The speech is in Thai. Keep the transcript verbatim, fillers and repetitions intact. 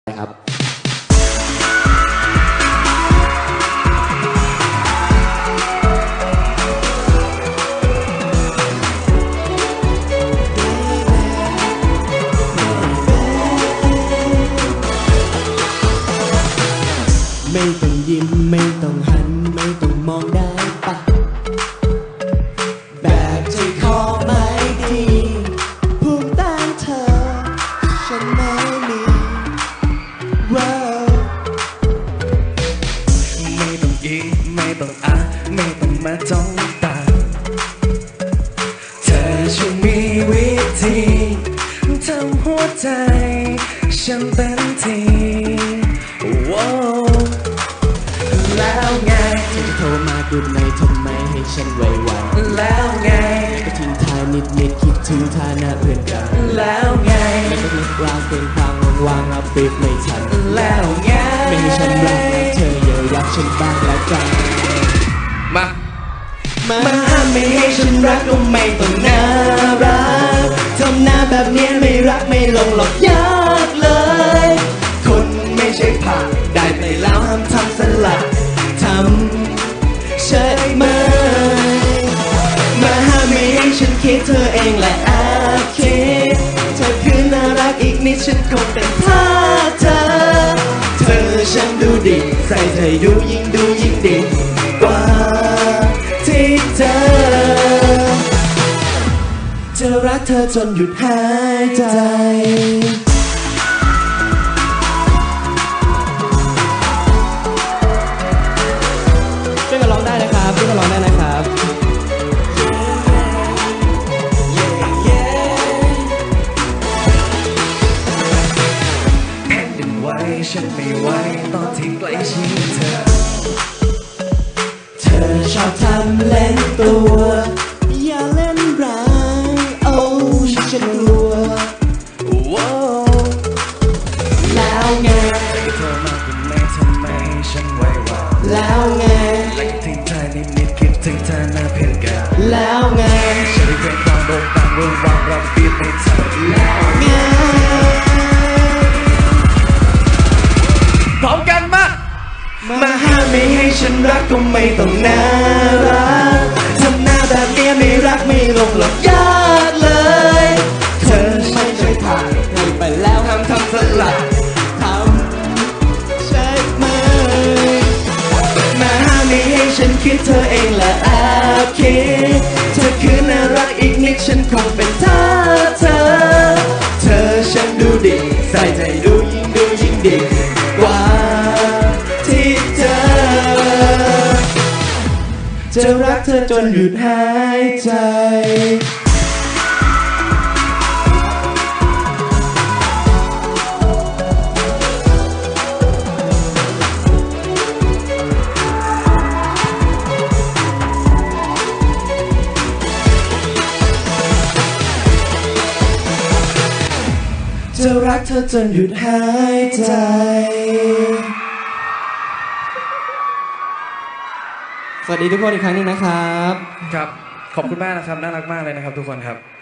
ครับไม่ต้องยิ้มไม่ต้องหันไม่ต้องมองได้ปะแบบใจคอไม่ดีภูมิต้านเธอฉันไม่มีว้าวไม่ต้องยิ้มไม่ต้องอ่ะไม่ต้องมาจ้องตาเธอช่วยมีวิธีทำหัวใจฉันเป็นทีว้าวแล้วไงเธอจะโทรมาดูไหนทำไมให้ฉันไว้วันแล้วไงก็ทิ้งท้ายนิดนิดคิดถึงฐานะเพื่อนกันแล้วไงแล้วก็นึกราวเกินความวางรับปิดไม่ทันแล้วไงไม่ให้ฉันรักนะเธออย่ารักฉันบ้างแล้วกันมามาห้ามไม่ให้ฉันรักก็ไม่ต้องน่ารักทำหน้าแบบนี้ไม่รักไม่ลงหรอกยากเลยคนไม่ใช่ผักได้ไปแล้วห้ามทำสลัดทำใช่ไหมมาห้ามไม่ให้ฉันคิดเธอเองแหละแอบคิดเธอคือน่ารักอีกนิดฉันคงเป็นท่าเธอเธอฉันดูดีใส่เธออยู่ยิ่งดูยิ่งดีกว่าที่เธอจะรักเธอจนหยุดหายใจช่วยกันร้องได้นะครับช่วยกันร้องได้นะครับแผ่นดินไหวฉันไม่ไหวตอนที่ใกล้ชิดเธอเธอชอบทำเล่นตัวอย่าเล่นร้ายโอ้ฉันกลัวว้าวแล้วไงเธอมาเป็นแม่ทำไมฉันไหววาแล้วไงและทิ้งเธอนิดนิดคิดถึงเธอหน้าเพียงกันแล้วไงฉันได้เป็นความโด่งดังเรื่องวางรับปีบให้เธอแล้วไงพร้อมกันมามาห้ามไม่ให้ฉันรักก็ไม่ต้องน่ารักทำหน้าแบบนี้ไม่รักไม่ลงหรอกยากเลยเธอไม่ใช่ผ่านให้ไปแล้วห้ามทำสลัดทำใช่ไหมมาห้ามไม่ให้ฉันคิดเธอเองแหละแอบคิดเธอคือน่ารักอีกนิดฉันคงเป็นท่าเธอเธอฉันดูดีใส่ใจดูยิ่งดูยิ่งดีกว่าที่เธอจะรักเธอจนหยุดหายใจจะรักเธอจนหยุดหายใจสวัสดีทุกคนอีกครั้งหนึ่งนะครับครับขอบคุณมากนะครับน่ารักมากเลยนะครับทุกคนครับ